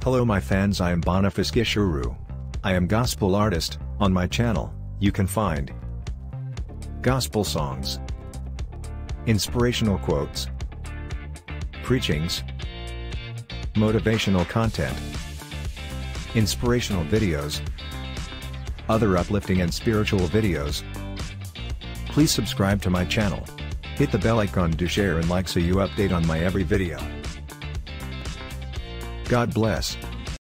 Hello my fans, I am Boniface Gichuru. I am gospel artist. On my channel, you can find gospel songs, inspirational quotes, preachings, motivational content, inspirational videos, other uplifting and spiritual videos. Please subscribe to my channel. Hit the bell icon to share and like so you update on my every video. God bless.